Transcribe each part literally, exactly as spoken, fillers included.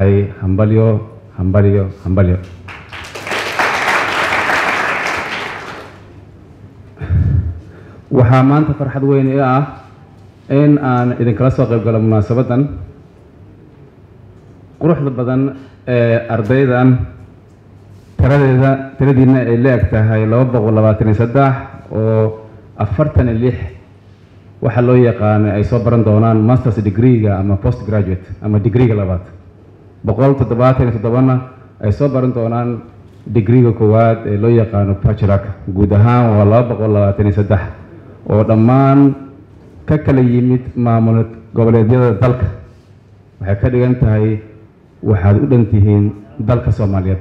hambalyo hambalyo hambalyo. waxaa maanta farxad weyn ii ah in aan idinkala soo qayb galo munaasabadan quruxda badan ee ardaydan tiradeeda tiradiina ay leeg tahay laba boqol labaatan iyo saddex oo afartan iyo lix waxa loo yaqaan ay soo baran doonaan masters degree-ga ama post graduate ama degree-ga labaad boqol toddobaatan iyo toddobana ay soo baran doonaan degree-ga koowaad ee loo yaqaano bachelorka. guud ahaan waa laba boqol labaatan iyo saddex oo dhammaan ka kala yimid maamul goboleedyada dalka. waxay ka dhigan tahay waxaad u dhan tihiin dalka Soomaaliyeed.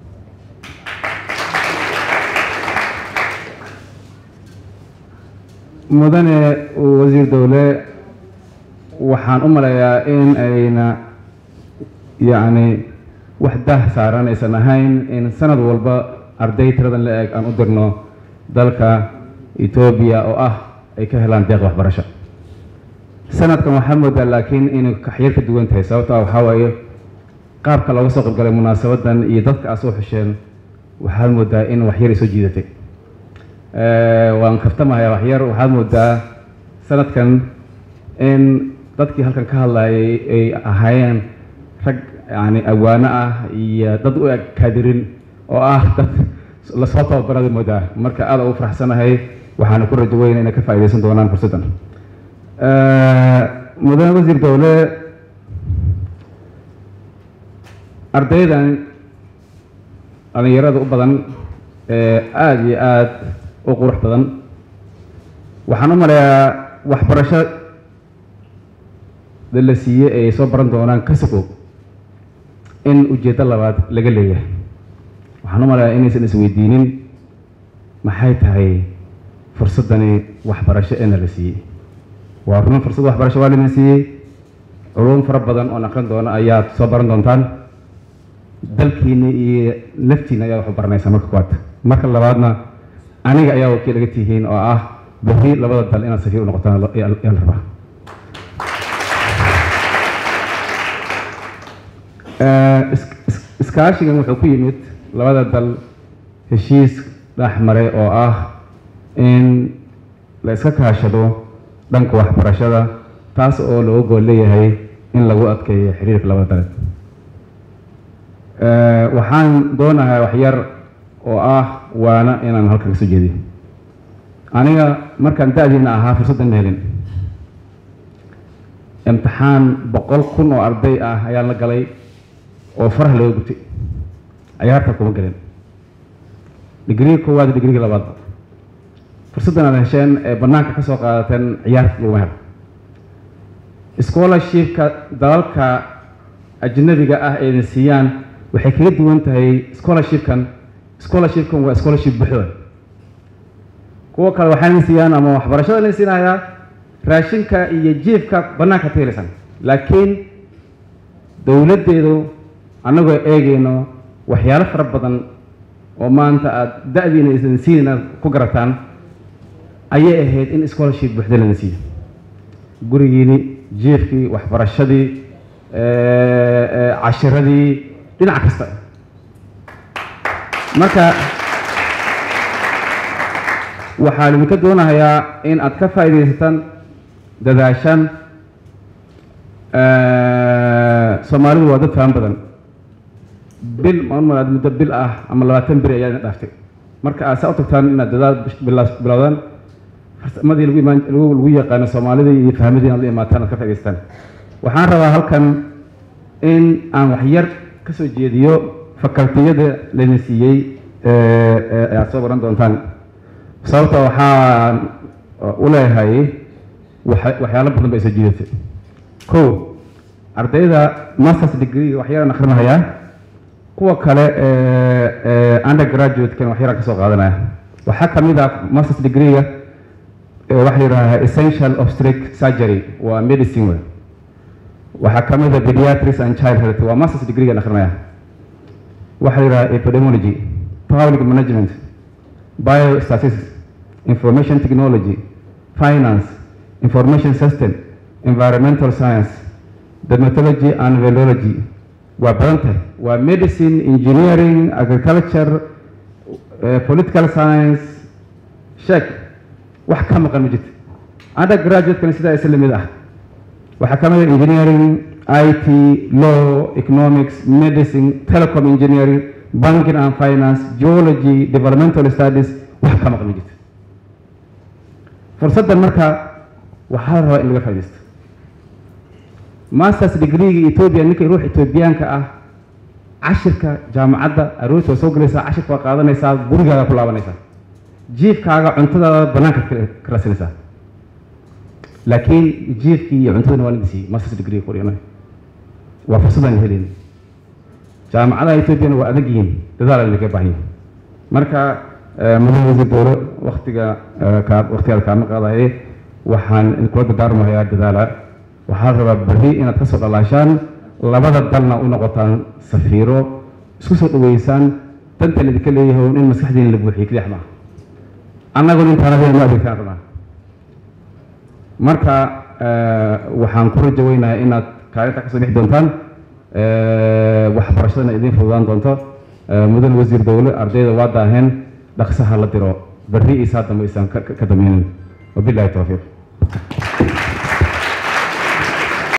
mudane wasiir dowle waxaan u maleeyaa in ayna yacni wax dah saaran aysan ahayn in sanad walba arday tiradan la eg aan u dirno dalka Ethiopia oo ah ay ka helaan deeq waxbarasho. sanadkan waxaa moodaa laakiin inay kaxyar ka duwan tahay sababtoo ah waxaa waaye qaabka looga soo qaybgalay munaasabadan iyo dadka aad soo xusheen waxaad moodaa in waxyar ay soo jiidatay. waan kaftamahayaa waxyar waxaad moodaa sanadkan in dadkii halkan ka hadlayay ay ahaayeen rag yani awaano ah iyo dad u eg kaadirin oo ah dad lasoo tababarada moodaa. marka aad ugu faraxsanahay waxaana ku rajo weyn inay ka faa'iidaysan doonaan fursaddan. mudane wasiir dowle ardaydan dhalinyarada u badan ee aada iyo aada u qurux badan waxaan u maleeyaa waxbarashada la siiyey ay soo baran doonaan ka sokow in ujeeddo labaad laga leeyahay. waxaan u maleeyaa inaysan isweydiinin maxay tahay fursaddani waxbarasho eena la siiyey. waa run fursad waxbarasho waa lana siiyey, culuum fara badan oo aqrin doona ayaad soo baran doontaan. dalkiina iyo naftiina ayaa wax u baranaysaa marka koowaad. marka labaadna aniga ayaa wakiil laga tihiin oo ah berri labada dal inaad safiir u noqotaan ayaa la rabaa. iskaashigan wuxuu ku yimid labada dal heshiis dhex maray oo ah in la iska kaashado dhanka waxbarashada, taas oo looga gool leeyahay in lagu adkeeyo xiriirka labada dal. waxaan doonahay waxyar oo ah waana inaan halkan ka soo jeediyo. aniga markaan da-diina ahaa fursaddan ma helin. imtixaan boqol kun oo arday ah ayaan la galay oo faraha looga gutay ciyaarta kuma gelin. digriga koowaad iyo digriga labaad fursaddan aad hesheen ee bannaanka ka soo qaadateen ciyaarta laguma helo. scholarshipka dalalka ajnabiga ah ee idin siiyaan waxay kaga duwan tahay scholarshipkan. scholarshipkan waa scholarship buuxda. kuwa kale waxaa idin siiyaan ama waxbarashada idin siinayaa raashinka iyo jiifka bannaanka ka helaysaan, laakiin dowladdeedu annagoo eegayno waxyaalo fara badan oo maanta aad da-diina idin siinayna ku garataan ayay ahayd in scholarship buuxda laga siiyo. gurigiini, jiifkii, waxbarashadii, cashiradii, dhinac kasta. marka waxaan idinka doonahayaa in aad ka faa'iidaysataan dadaashaan. soomaalidu waa dad faham badan. bil maamulaad muddo bil ah ama labaatan beri ayaa idin dhaaftay. marka aad saa u tagtaan inaad dadaal bilowdaan farsamadii lagu imaan lagu yaqaano soomaalida iyo fahmadii inaad la imaataan aad ka faa'iidaystaan. waxaan rabaa halkan in aan waxyar ka soo jeediyo fakaltiyada laydin siiyey ee aad soo baran doontaan. sababta waxaan u leeyahay waxyaalo badan bay soo jiidatay. kow, ardayda masters degree waxyaraan akrinahayaa. kuwa kale ee undergraduate-kan waxyaraan ka soo qaadanaya. waxaa ka mid ah masters degree-ga waxa la yidhahdaa essential obstetric surgery waa medicine wey. waxaa ka mid ah pediatrics and child health waa masters degree-gan akrinaya. waxaa la yidhahdaa epidemiology, public management, biostatistics, information technology, finance, information system, environmental science, dermatology and virology, وبرنته وميديسين انجينيرينج agriculture political science شك وحكم قنمجت أنا graduate كان سيدا يسلم إذا وحكم engineering آي تي law economics medicine telecom engineering banking and finance geology developmental studies وحكم قنمجت فرصة المركة وحارها اللي فايدست ماسترز ديجري إثيوبيا نك يروح إثيوبيان كأه عشرة جامعة أروت وسوق لسا عشرة وقاضي نسا برجع كلها نسا جيف كاغا عنتدا بناك كلاس نسا لكن جيف كي عنتدا نوالدسي ماسترز ديجري كوريانا وفرصة هلين جامعة إثيوبيا وأدقين تدار اللي كباهين مركا مهم وزير دولة وقتها كاب وقتها كام قاضي وحن الكود دار ما هي دلالة وحرب بري إن تصل الله عشان لبض الدلنا ونقطان سفيرو سوسة ويسان تنتهي لذكر ليه هون إن مسحدين اللي بوحي كلي حما أنا أقول إنت أنا في ما أدري كارنا مركا أه وحن كل جوينا إن كارثة كسبح دونتان أه وحبرشنا إذن فلان دونتا أه مدن وزير دولة أرجع وادهن دخسها الله ترى بري إسات ما إسان كدمين وبالله التوفيق.